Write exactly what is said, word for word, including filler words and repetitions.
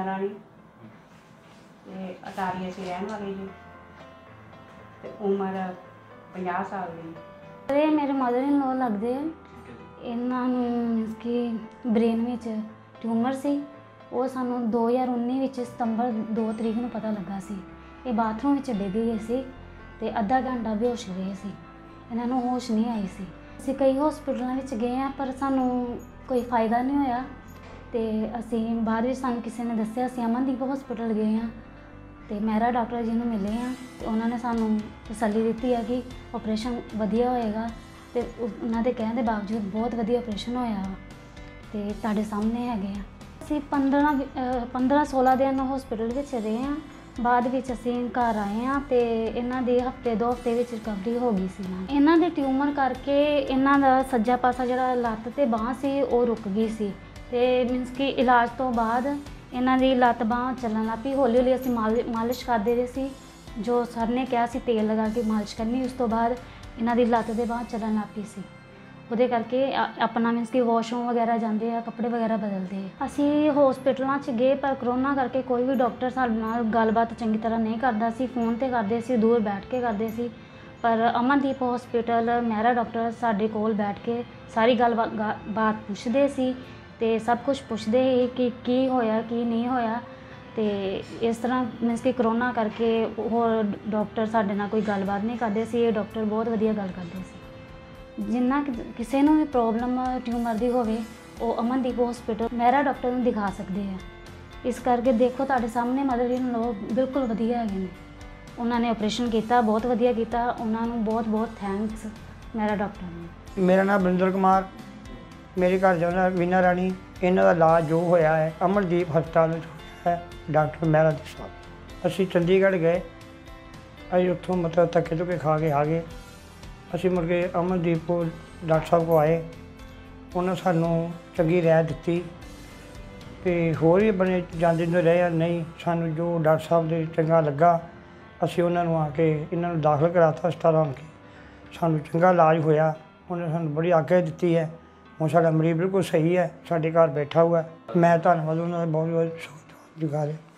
वीना राणी ते अटारी असीं रहण वाले जी ते उम्र पचास साल की। ये मेरे मदर इन लॉ लगते हैं। इन्हां नूं मीनस कि ब्रेन विच ट्यूमर सी। वो सानू दो हज़ार उन्नीस विच सितंबर दो तरीक नूं पता लगा सी। ये बाथरूम विच डिग गए सी ते अद्धा घंटा बेहोश रहे सी। इन्हां नूं होश नहीं आई सी। असीं कई हॉस्पिटलों विच गए हैं पर सानू कोई फायदा नहीं होया। ते असीं बाद विच सानू किसी ने दस्सिया असीं अमनदीप हॉस्पिटल गए हैं तो मेहरा डॉक्टर जी ने मिले हैं तो उन्होंने सानू तसल्ली दी है कि ऑपरेशन वधिया होएगा। तो उन्होंने कहने के बावजूद बहुत वधिया ऑपरेशन होया तो तुहाडे सामने हैगे आ। असीं पंद्रह पंद्रह सोलह दिन हॉस्पिटल विच रहे हैं। बाद विच असीं घर आए हैं तो इन्हां दी हफ्ते दो हफ्ते विच रिकवरी हो गई सी। इन्हां दे ट्यूमर करके इन्हां दा सज्जा पासा जिहड़ा लत्त ते बांह सी वो रुक गई सी ते मीनस कि इलाज तो बाद इन्हां दी लत्त बांह चलन लग पई। हौली हौली असीं माल मालिश करते रहे सी। जो सर ने कहा सी तेल लगा के मालिश करनी। उस तो बाद इन्हां दी लत्त ते बांह चलन लग पई सी। ਉਹਦੇ ਕਰਕੇ अपना मीनस कि वॉशरूम वगैरह जाते हैं कपड़े वगैरह बदलते हैं। असीं हॉस्पिटलों च गए पर करोना करके कोई भी डॉक्टर साडे नाल गलबात चंगी तरह नहीं करता सी। फोन ते करते सी, दूर बैठ के करते सी। पर अमनदीप हॉस्पिटल मेहरा डॉक्टर साडे कोल बैठ के सारी गल बात पुछदे सी ते सब कुछ पुछदे ही कि की होया की नहीं होया। तो इस तरह मीनस कि करोना करके होर डॉक्टर साडे नाल कोई गलबात नहीं करते सी। ये डॉक्टर बहुत वधिया गल करते सी। जिन्ना किसी नूं भी प्रॉब्लम ट्यूमर की होवे वो अमनदीप हॉस्पिटल मेहरा डॉक्टर नूं दिखा सकते हैं। इस करके देखो तुहाडे सामने मदर इन लॉ बिल्कुल वधिया हैगे ने। उन्होंने ऑपरेशन किया बहुत वधिया किया। उन्होंने बहुत बहुत थैंक्स मेहरा डॉक्टर ने। मेरा नाम बरिंदर कुमार, मेरे घर जाना वीना राणी। इन्हां दा इलाज जो होया है अमनदीप हस्पताल है डॉक्टर मेहरा दी साहब। असीं चंडीगढ़ गए, असीं उत्थों मतलब धक्के धुक्के खा के आ गए। असीं मुड़ के अमनदीप को डॉक्टर साहब को आए, उन्होंने सानू चंगी राय दी। तो होर भी बने जाते रहे नहीं, सानू जो डॉक्टर साहब दे चंगा लगा असीं उन्होंने आके इन्हों दाखिल कराता हस्पताल आके। सानू चंगा इलाज होया, उन्होंने सानू बड़ी आग्या दी है। हुण साडा मरीज बिल्कुल सही है, साडे घर बैठा हुआ है। मैं धन्नवाद उन्होंने बहुत बहुत शुक्रिया।